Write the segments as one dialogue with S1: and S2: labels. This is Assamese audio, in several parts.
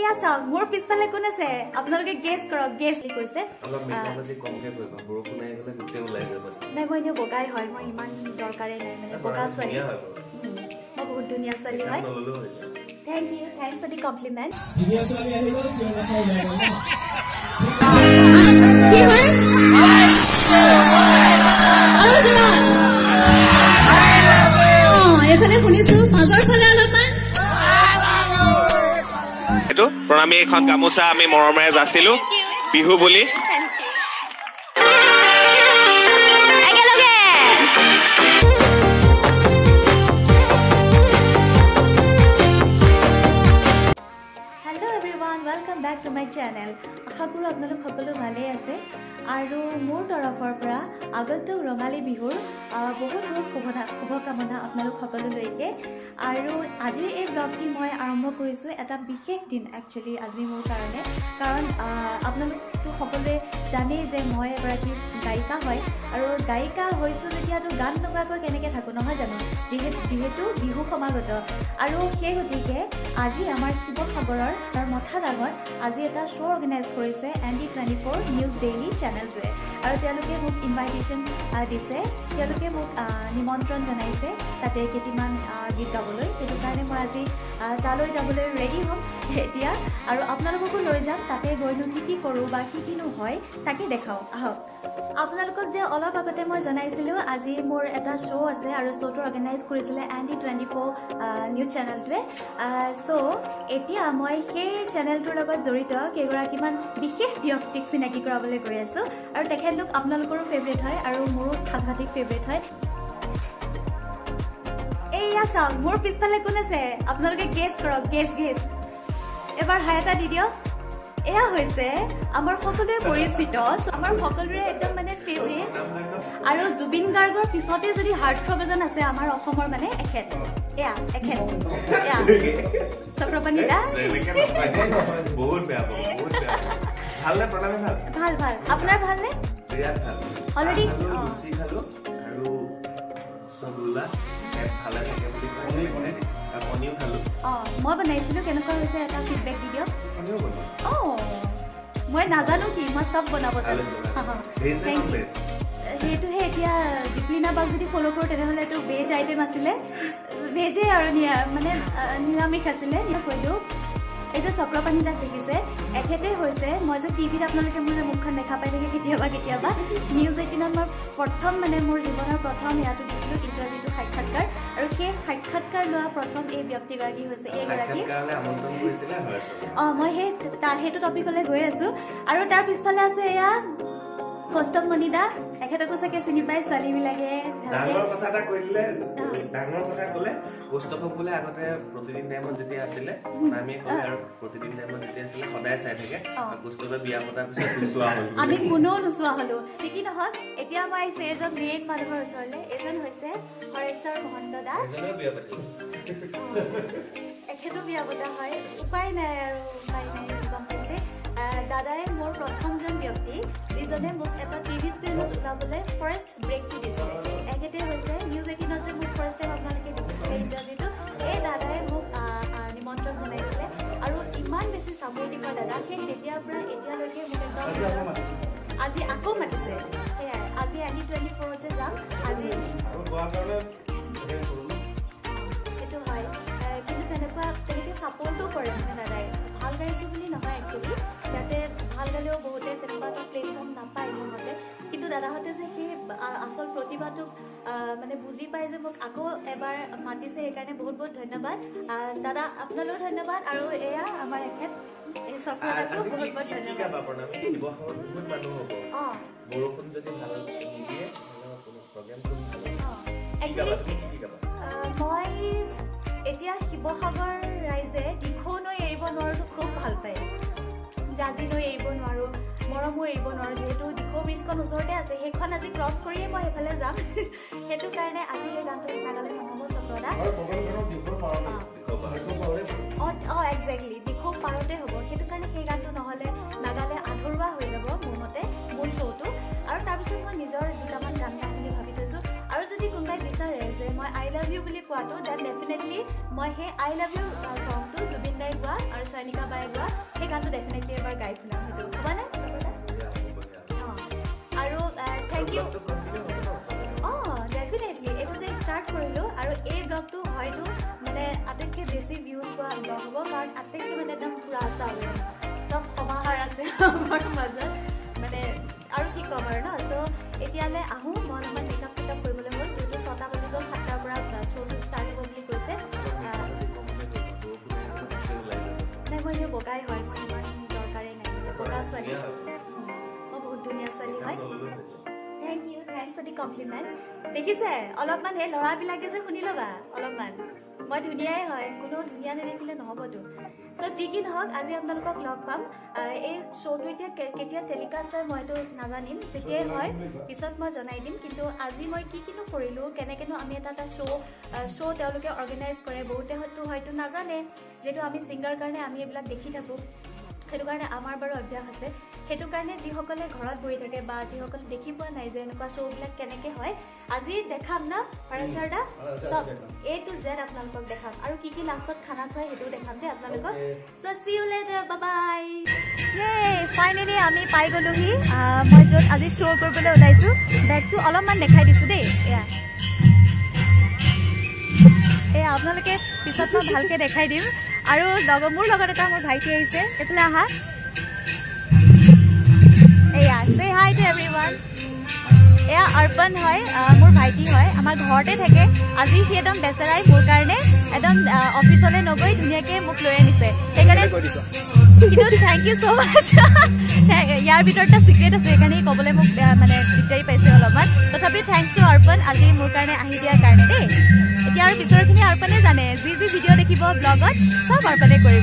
S1: এয়া চাওক মোৰ পিছফালে কোন আছে আপোনালোকে গেছ কৰক গেছ কি কৈছে
S2: অলপ মেকআপ আছে কমকে কৰিবা বৰষুণ আহি গলে গুচে ওলাই যাব
S1: নাই মই নিও বগাই হয় মই ইমান দৰকাৰে নাই মানে বগা ছোৱালী মই বহুত ধুনীয়া ছোৱালী হয় thank you thanks for the compliment
S3: ধুনীয়া ছোৱালী আহিব চিঞৰ কথা ওলাই গ'ল না
S1: কি হয় আৰু জোৰা এখানে শুনিছো মাজৰ ফালে অলপমান
S4: এটো প্ৰণামী এখন গামোচা আমি মৰমেৰে যাচিলো বিহু বুলি
S1: Welcome back to my channel. আশা কৰো আপোনালোক সকলো ভালে আছে আৰু মোৰ তৰফৰ পৰা আগন্তুক ৰঙালী বিহুৰ বহুত শুভকামনা আপোনালোক সকলোলৈকে আৰু আজি এই ব্লগটি মই আৰম্ভ কৰিছোঁ এটা বিশেষ দিন একচুৱেলি আজি মোৰ কাৰণে কাৰণ আপোনালোক সকলোৱে জানেই যে মই এগৰাকী গায়িকা হয় আৰু গায়িকা হৈছোঁ যেতিয়াতো গান নোগোৱাকৈ কেনেকৈ থাকোঁ নহয় জানো যিহেতু বিহু সমাগত আৰু সেই গতিকে আজি আমাৰ শিৱসাগৰৰ তাৰ মথাদাঙত আজি এটা শ্ব' অৰ্গেনাইজ কৰিছে ND24 নিউজ ডেইলি চেনেলটোৱে আৰু তেওঁলোকে মোক ইনভাইটেশ্যন দিছে তেওঁলোকে মোক নিমন্ত্ৰণ জনাইছে তাতে কেইটিমান গীত গাবলৈ সেইটো কাৰণে মই আজি তালৈ যাবলৈ ৰেডি হ'ম এতিয়া আৰু আপোনালোককো লৈ যাম তাতে গৈনো কি কৰোঁ বা কিনো হয় তাকে দেখাওঁ আহক আপোনালোকক যে অলপ আগতে মই জনাইছিলোঁ আজি মোৰ এটা শ্ব' আছে আৰু শ্ব'টো অৰ্গেনাইজ কৰিছিলে ND24 নিউজ চেনেলটোৱে চ' এতিয়া মই সেই চেনেলটোৰ লগত জড়িত কেইগৰাকীমান বিশেষ ব্যক্তিক চিনাকি কৰাবলৈ গৈ আছোঁ আৰু তেখেতলোক আপোনালোকৰো ফেভৰেট হয় আৰু মোৰো সাংঘাতিক ফেভৰেট হয় এয়া চাওক মোৰ পিছফালে কোন আছে আপোনালোকে গেছ কৰক গেছ এবাৰ হাই এটা দি দিয়ক এয়া হৈছে আমাৰ সকলোৱে পৰিচিত আমাৰ সকলোৰে একদম মানে ফেভৰেট আৰু জুবিন গাৰ্গৰ পিছতে যদি হাৰ্টথ্ৰব এজন আছে আমাৰ অসমৰ মানে এখেত চক্ৰপাণি দা
S2: বহুত বেয়া ভালনে প্ৰণামী ভাল
S1: আপোনাৰ ভালনে
S2: বিৰাট ভাল
S1: অলৰেডি
S2: লুচি খালো আৰু সগুলা ভালে থাকে বুলি পনীৰ খালো
S1: মই বনাইছিলোঁ কেনেকুৱা হৈছে এটা ফিডবেক দি দিয়ক
S2: পনীৰ বনোৱা
S1: মই নাজানো কি মই চব বনাব জানো সেইটোহে এতিয়া দীপলিনা বাক যদি ফ'ল' কৰোঁ তেনেহ'লে এইটো ভেজ আইটেম আছিলে ভেজে আৰু মানে নিৰামিষ আছিলে কৈ দিওঁ এই যে চক্ৰপাণি দাক দেখিছে এখেতে হৈছে মই যে টিভিত আপোনালোকে মোৰ মুখখন দেখা পাই থাকে কেতিয়াবা নিউজ 18ত মই প্ৰথম মানে মোৰ জীৱনৰ প্ৰথম ইয়াতো দিছিলোঁ ইণ্টাৰভিউটো সাক্ষাৎকাৰ আৰু সেই সাক্ষাৎকাৰ লোৱা প্ৰথম এই ব্যক্তিগৰাকী হৈছে এইগৰাকী মই সেইটো টপিকলৈ গৈ আছোঁ আৰু তাৰ পিছফালে আছে এয়া কৌস্তভ মণিদা এখেতকো চাগে চিনি পাই ছোৱালীবিলাকে
S2: ডাঙৰ কথা এটা কৈ দিলে ডাঙৰ কথা ক'লে কৌস্তভক বোলে আগতে প্ৰতিদিন টাইমত যেতিয়া আছিলে আমি ক'লে আৰু প্ৰতিদিন টাইমত যেতিয়া আছিলে সদায় চাই থাকে কৌস্তভে বিয়া পতাৰ পিছত নোচোৱা হ'ল
S1: আমি কোনেও নোচোৱা হ'লো ঠিকেই নহওক এতিয়া মই আহিছোঁ এজন মেইন মানুহৰ ওচৰলৈ এজন হৈছে হৰেশ্বৰ মহন্ত দা এখেতো বিয়া পতা হয় উপায় নাই গম পাইছে দাদাই মোৰ প্ৰথমজন ব্যক্তি যিজনে মোক এটা টিভি স্ক্ৰীণত ওলাবলৈ ফাৰ্ষ্ট ব্ৰেকটো দিছিলে এখেতে হৈছে নিউজ 18ত যে মোক ফাৰ্ষ্ট টাইম আপোনালোকে দেখিছিলে ইণ্টাৰভিউটো এই দাদাই মোক নিমন্ত্ৰণ জনাইছিলে আৰু ইমান বেছি ছাপৰ্টিভ হয় দাদা সেই তেতিয়াৰ পৰা এতিয়ালৈকে মোক একদম আজি আকৌ মাতিছে সেয়াই আজি ND24 যে যাম আজি সেইটো হয় কিন্তু তেনেকৈ ছাপৰ্টো কৰে মানে দাদাই ভাল গাইছোঁ বুলি নহয় একচুৱেলি যাতে ভাল গালেও বহুতে তেনেকুৱা এটা প্লেটফৰ্ম নাপায় মোৰ মতে কিন্তু দাদাহঁতে যে সেই আচল প্ৰতিভাটোক মানে বুজি পায় যে মোক আকৌ এবাৰ মাতিছে সেইকাৰণে বহুত বহুত ধন্যবাদ দাদা আপোনালৈও ধন্যবাদ আৰু এয়া আমাৰ এখেত এই চক্ৰদাকো বহুত বহুত ধন্যবাদ
S2: বৰষুণ যদি ভাল নিদিয়ে
S1: মই এতিয়া শিৱসাগৰ ৰাইজে দিখৌ নৈ এৰিব নোৱাৰোতো খুব ভাল পায় জাজি নৈ এৰিব নোৱাৰোঁ মৰমো এৰিব নোৱাৰোঁ যিহেতু দিখৌ ব্ৰিজখন ওচৰতে আছে সেইখন আজি ক্ৰছ কৰিয়ে মই সেইফালে যাম সেইটো কাৰণে আজি সেই গানটো নাগালে নহ'ব চক্ৰদা একজেক্টলি দিখৌ পাৰতে হ'ব সেইটো কাৰণে সেই গানটো নহ'লে নাগালে আধৰুৱা হৈ যাব মোৰ মতে মোৰ শ্ব'টো আৰু তাৰপিছত মই নিজৰ দুটামান গান গাম বুলি ভাবি থৈছোঁ আৰু যদি কোনোবাই বিচাৰে যে মই আই লাভ ইউ বুলি কোৱাটো দেন ডেফিনেটলি মই সেই আই লাভ ইউ ছংটো জুবিন দাই বায়ে গোৱা আৰু চয়নিকা বায়ে গোৱা সেই গানটো ডেফিনেটলি এবাৰ গাই শুনাম সেইটো হ'বনে আৰু থেংক ইউ ডেফিনেটলি এইটো যে ষ্টাৰ্ট কৰিলোঁ আৰু এই ব্লগটো হয়তো মানে আটাইতকৈ বেছি ভিউজ পোৱা ব্লগ হ'ব কাৰণ আটাইতকৈ মানে একদম পুৰা চাউল চব সমাহাৰ আছে আমাৰ মাজত মানে আৰু কি ক'ম আৰু ন চ' এতিয়ালৈ আহোঁ মই অলপমান মেকআপ চেকআপ কৰিবলৈ হ'ল যিহেতু 6টা বাজি গ'ল 7টাৰ পৰা শ্ব'টো ষ্টাৰ্ট হ'ব বুলি কৈছে নাই মই এনেও বগাই হয় মই ইমান দৰকাৰেই নাই বগা ছোৱালী মই বহুত ধুনীয়া ছোৱালী হয় thank you thanks for the compliment দেখিছে অলপমান সেই ল'ৰাবিলাকে যে শুনি ল'বা অলপমান মই ধুনীয়াই হয় কোনো ধুনীয়া নেদেখিলে নহ'বতো চ' যি কি নহওক আজি আপোনালোকক লগ পাম এই শ্ব'টো এতিয়া কেতিয়া টেলিকাষ্ট হয় মইতো নাজানিম যেতিয়াই হয় পিছত মই জনাই দিম কিন্তু আজি মই কিনো কৰিলোঁ কেনেকৈনো আমি এটা শ্ব' তেওঁলোকে অৰ্গেনাইজ কৰে বহুতে হয়তো নাজানে যিহেতু আমি ছিংগাৰ কাৰণে আমি এইবিলাক দেখি থাকোঁ সেইটো কাৰণে আমাৰ বাৰু অভ্যাস আছে সেইটো কাৰণে যিসকলে ঘৰত বহি থাকে বা যিসকলে দেখি পোৱা নাই যে এনেকুৱা শ্ব'বিলাক কেনেকৈ হয় আজি দেখাম না ফাৰাচাৰদা চব A to Z আপোনালোকক দেখাম আৰু কি লাষ্টত খানা খুৱাই সেইটোও দেখাম দেই আপোনালোকক so' see you later bye bye finally আমি পাই গ'লোহি মই য'ত আজি শ্ব' কৰিবলৈ ওলাইছোঁ বেগটো অলপমান দেখাই দিছোঁ দেই এয়া আপোনালোকে পিছত মই ভালকৈ দেখাই দিম আৰু মোৰ লগত এটা মোৰ ভাইটি আহিছে এইফালে আহা এয়া চে হাই টু এভৰিৱান এয়া অৰ্পণ হয় মোৰ ভাইটি হয় আমাৰ ঘৰতে থাকে আজি সি একদম বেচেৰাই মোৰ কাৰণে একদম অফিচলৈ নগৈ ধুনীয়াকৈ মোক লৈ আনিছে সেইকাৰণে কিন্তু থেংক ইউ ছ' মাছ ইয়াৰ ভিতৰত এটা ছিক্ৰেট আছে সেইকাৰণে ক'বলৈ মোক মানে দিগদাৰি পাইছে অলপমান তথাপি থেংকছ টু অৰ্পণ আজি মোৰ কাৰণে আহি দিয়াৰ কাৰণে দেই এতিয়া আৰু পিছৰখিনি অৰ্পণে জানে যি ভিডিঅ' দেখিব ব্লগত চব অৰ্পণে কৰিব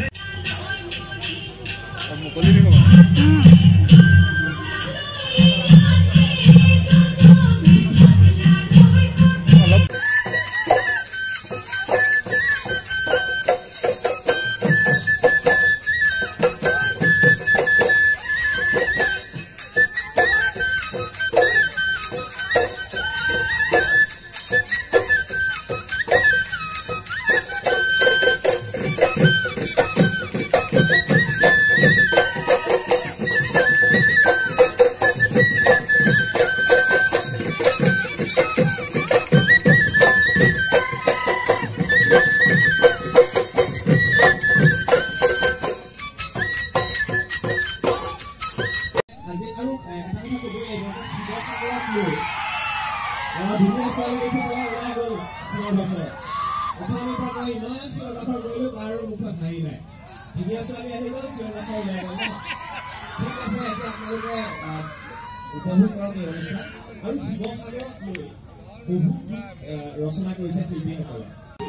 S3: ধুনীয়া ছোৱালী দেখি পেলাই ওলাই গ'ল চিঞৰ-বাখৰ কথা কৈ ইমান চিঞৰ-বাখৰ কৰিলোঁ কাৰো মুখত হাঁহি নাই ধুনীয়া ছোৱালী আহি গ'ল চিঞৰ-বাখৰ ওলাই গ'ল ন ঠিক আছে এতিয়া আপোনালোকে উপভোগ কৰক এই অনুষ্ঠান আৰু শিৱসাগৰক লৈ বহু গীত ৰচনা কৰিছে শিল্পীসকলে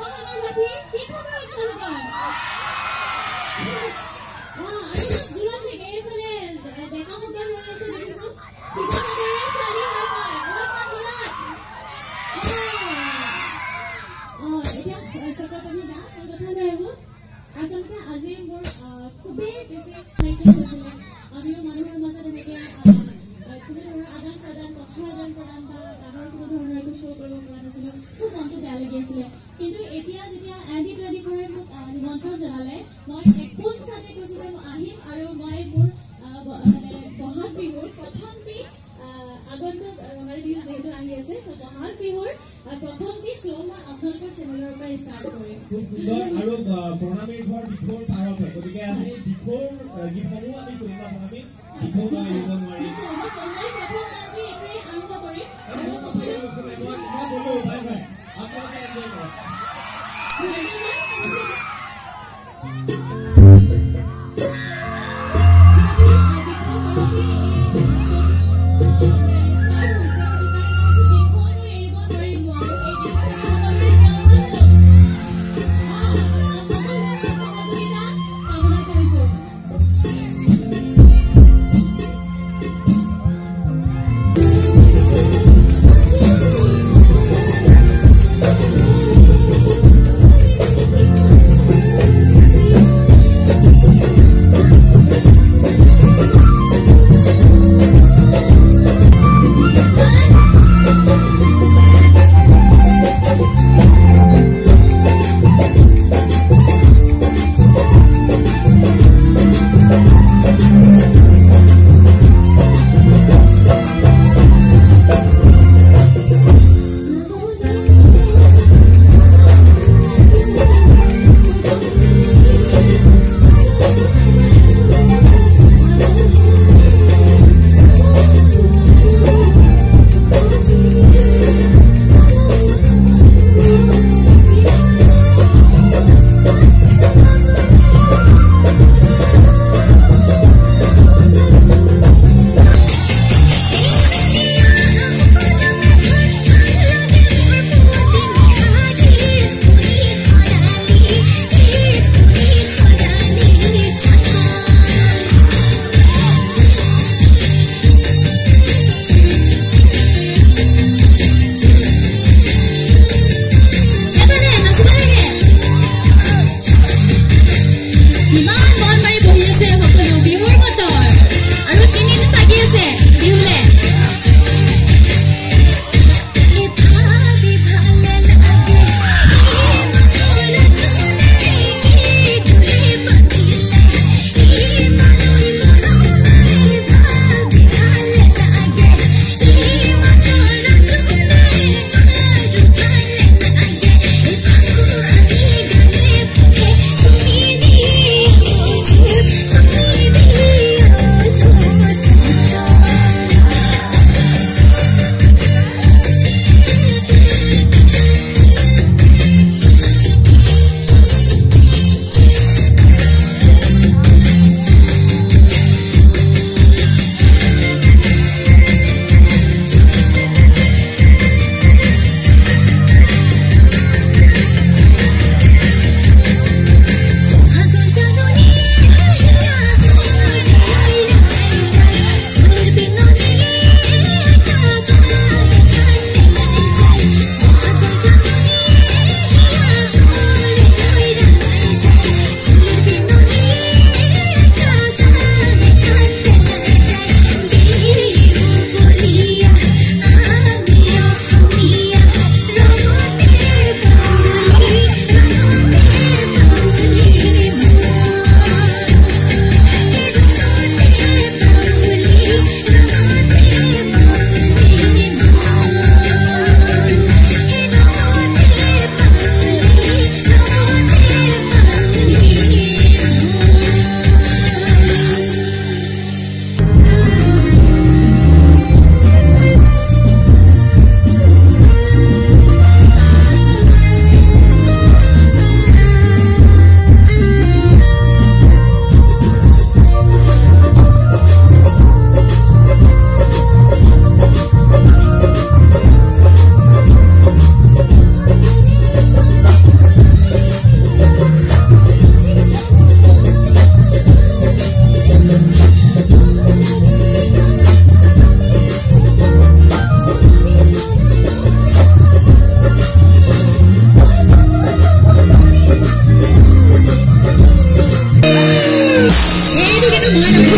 S5: আচলতে আজি মোৰ খুবেই বেছি নাইকিয়া হৈছিলে আমিও মানুহৰ মাজত এনেকৈ কোনো ধৰণৰ আদান প্ৰদান কথাৰ আদান প্ৰদান বা গানৰ কোনো ধৰণৰ একো শ্ব' কৰিব পৰা নাছিলোঁ খুব মনটো বেয়া লাগি আছিলে কিন্তু এতিয়া যেতিয়া এডি মোক নিমন্ত্ৰণ জনালে মই একোন চানে কৈছোঁ যে মই আহিম আৰু মই মোৰ বহাগ বিহুৰ প্ৰথমটি আগন্তুক ৰঙালী বিহু যিহেতু আহি আছে চ' বহাগ বিহুৰ প্ৰথমটি শ্ব' মই আপোনালোকৰ চেনেলৰ পৰা ষ্টাৰ্ট কৰিম
S3: খুব সুন্দৰ আৰু প্ৰণামীৰ ঘৰ দিখৌৰ পাৰতে গতিকে আজি দিখৌৰ গীতসমূহ আমি শুনিম প্ৰণামী দিখৌ এৰিব নোৱাৰি
S5: আৰম্ভ কৰিম
S3: আপোনালোকে এনজয় কৰক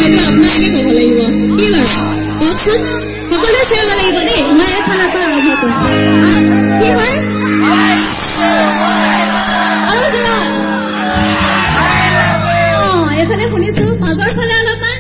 S5: এইটো আপোনালোকে ক'ব লাগিব কি বাৰু কওকচোন সকলোৱে চিঞৰিব লাগিব দেই মই এফালৰ পৰা আৰম্ভ কৰিম কি হয় আৰু জোৰা এইফালে শুনিছো মাজৰ ফালে অলপমান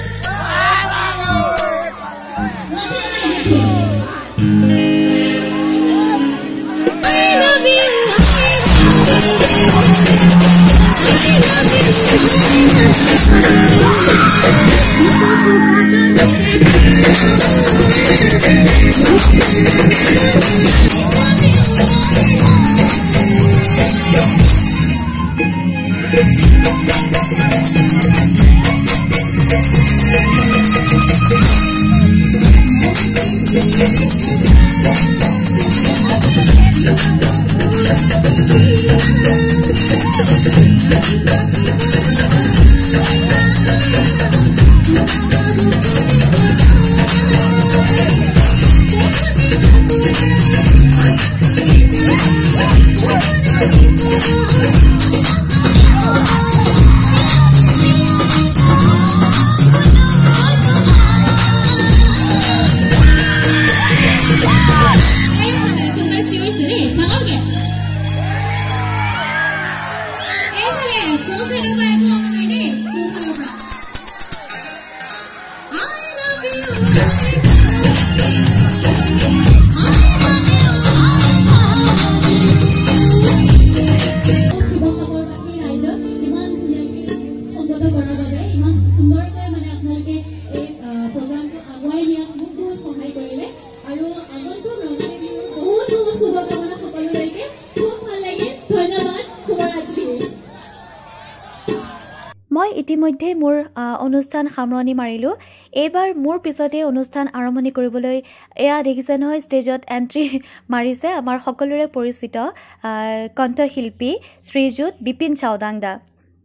S1: মই ইতিমধ্যে মোৰ অনুষ্ঠান সামৰণি মাৰিলোঁ এইবাৰ মোৰ পিছতে অনুষ্ঠান আৰম্ভণি কৰিবলৈ এয়া দেখিছে নহয় ষ্টেজত এণ্ট্ৰি মাৰিছে আমাৰ সকলোৰে পৰিচিত কণ্ঠশিল্পী শ্ৰীযুত বিপিন চাওদাং দা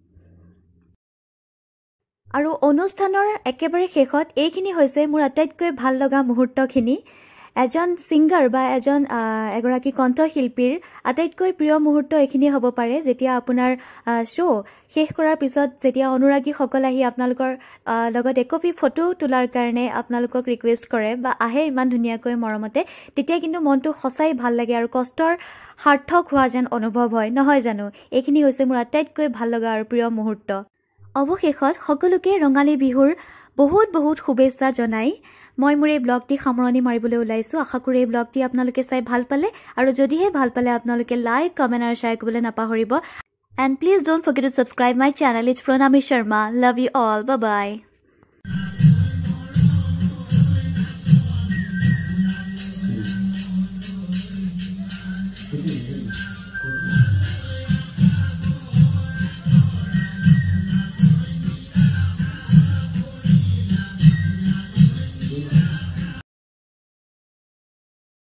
S1: আৰু অনুষ্ঠানৰ একেবাৰে শেষত এইখিনি হৈছে মোৰ আটাইতকৈ ভাল লগা মুহূৰ্তখিনি এজন সিংগাৰ বা এগৰাকী কণ্ঠশিল্পীৰ আটাইতকৈ প্ৰিয় মুহূৰ্ত এইখিনি হ'ব পাৰে যেতিয়া আপোনাৰ শ্ব' শেষ কৰাৰ পিছত যেতিয়া অনুৰাগীসকল আহি আপোনালোকৰ লগত একপি ফটো তোলাৰ কাৰণে আপোনালোকক ৰিকুৱেষ্ট কৰে বা আহে ইমান ধুনীয়াকৈ মৰমতে তেতিয়া কিন্তু মনটো সঁচাই ভাল লাগে আৰু কষ্টৰ সাৰ্থক হোৱা যেন অনুভৱ হয় নহয় জানো এইখিনি হৈছে মোৰ আটাইতকৈ ভাল লগা আৰু প্ৰিয় মুহূৰ্ত অৱশেষত সকলোকে ৰঙালী বিহুৰ বহুত বহুত শুভেচ্ছা জনাই মই মোৰ এই ব্লগটি সামৰণি মাৰিবলৈ ওলাইছো আশা কৰোঁ এই ব্লগটি আপোনালোকে চাই ভাল পালে আৰু যদিহে ভাল পালে আপোনালোকে লাইক কমেন্ট আৰু শ্বেয়াৰ কৰিবলৈ নাপাহৰিব and please don't forget to subscribe my channel it's Pranami Sharma love you all bye bye